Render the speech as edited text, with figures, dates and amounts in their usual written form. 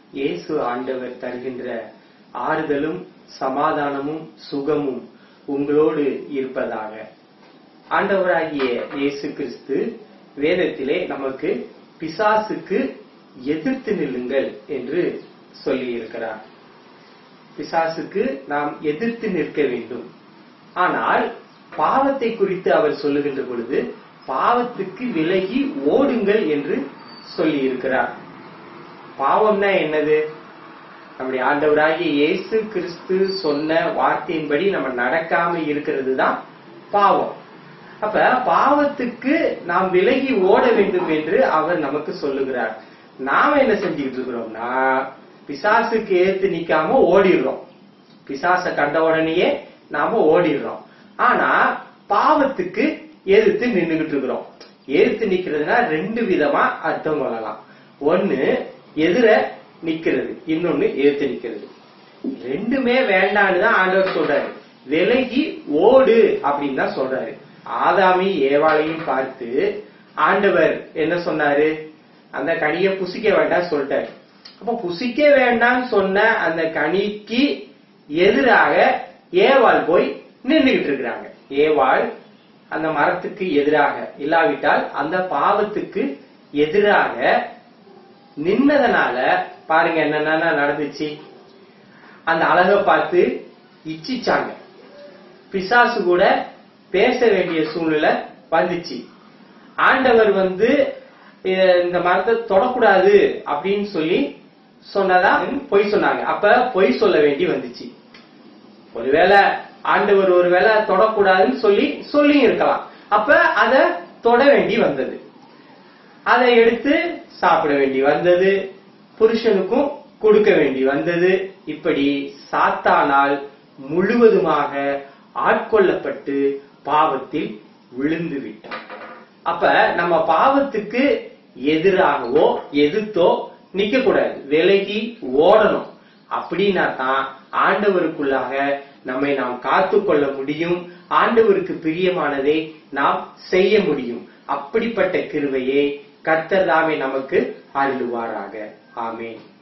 இயேசு ஆண்டவர் தருகின்ற ஆறுதலும் சமாதானமும் சுகமும் உங்களோடு இருப்பதாக. ஆண்டவராகிய இயேசு கிறிஸ்து வேதத்திலே நமக்கு பிசாசுக்கு எதிர்த்து நில்லுங்கள் என்று சொல்லி இருக்கிறார். பிசாசுக்கு நாம் எதிர்த்து நிற்க வேண்டும். ஆனால் பாவத்தை குறித்து அவர் சொல்லுகின்ற பொழுது பாவத்துக்கு விலகி ஓடுங்கள் என்று சொல்லி இருக்கிறார். பாவம்னா என்னது? நம்முடைய ஆண்டவராகிய இயேசு கிறிஸ்து சொன்ன வார்த்தையின்படி நம்ம நடக்காம இருக்கிறது தான் பாவம். அப்ப பாவத்துக்கு நாம் விலகி ஓட வேண்டும் என்று அவர் நமக்கு சொல்லுகிறார். நாம என்ன செஞ்சுக்கிட்டு இருக்கிறோம்னா பிசாசுக்கு ஏத்து நிக்காம ஓடிடுறோம். பிசாச கண்ட உடனேயே நாம ஓடிடுறோம். ஆனா பாவத்துக்கு எதிர்த்து நின்றுகிட்டு இருக்கிறோம். எதிர்த்து நிக்கிறதுனா ரெண்டு விதமா அர்த்தம் கொள்ளலாம். ஒன்னு எதிர நிக்கிறது, இன்னொன்னு எதிர்த்து நிக்கிறது. ரெண்டுமே வேண்டான்னு தான் ஆண்டவர் சொல்றாரு. விலகி ஓடு அப்படின்னு தான் சொல்றாரு. ஆதாமையும் ஏவாளையும் பார்த்து ஆண்டவர் என்ன சொன்னாரு? அந்த கனியை புசிக்க வேண்டாம் சொல்லிட்டாரு. அப்ப புசிக்க வேண்டாம் சொன்ன அந்த கனிக்கு எதிராக ஏவாள் போய் நின்றுகிட்டு இருக்கிறாங்க. ஏவாள் அந்த மரத்துக்கு எதிராக இல்லாவிட்டால் அந்த பாவத்துக்கு எதிராக நின்னதனால பாருங்க என்னென்ன நடந்துச்சு. அந்த அழகை பார்த்து இச்சிச்சாங்க. பிசாசு கூட பேச வேண்டிய சூழ்நிலை வந்துச்சு. ஆண்டவர் இந்த மரத்தை தொடக்கூடாது அப்படின்னு சொல்லி சொன்னதா பொய் சொன்னாங்க. அப்ப பொய் சொல்ல வேண்டி வந்துச்சு. ஒருவேளை ஆண்டவர் ஒருவேளை தொடக்கூடாதுன்னு சொல்லி இருக்கலாம். அப்ப அத தொட வேண்டி வந்தது. அதை எடுத்து சாப்பிட வேண்டி வந்தது. புருஷனுக்கும் கொடுக்க வேண்டி வந்தது. இப்படி சாத்தானால் முழுவதுமாக ஆட்கொள்ளப்பட்டு பாவத்தில் விழுந்து விட்டான். அப்ப நம்ம பாவத்துக்கு எதிராகவோ எதிர்த்தோ நிக்க கூடாது, விலகி ஓடணும். அப்படின்னா தான் ஆண்டவருக்குள்ளாக நம்மை நாம் காத்துக்கொள்ள முடியும். ஆண்டவருக்கு பிரியமானதை நாம் செய்ய முடியும். அப்படிப்பட்ட கிருபையை கர்த்தர் தாமே நமக்கு அருளுவாராக. ஆமென்.